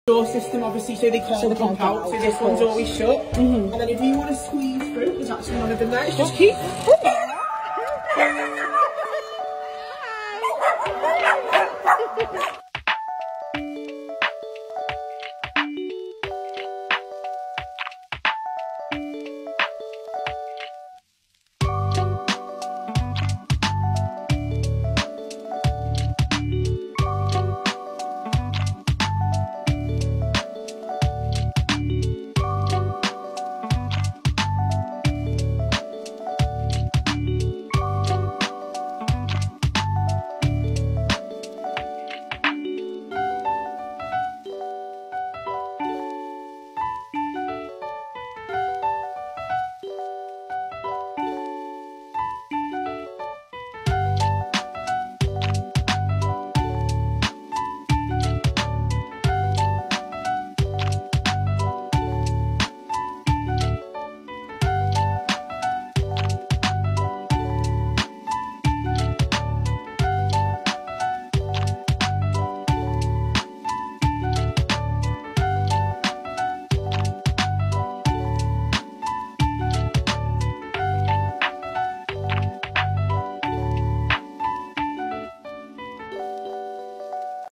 door system, obviously, so they can't jump out. So this one's always shut. And then if you want to squeeze through, there's actually none of them there. It's just keep.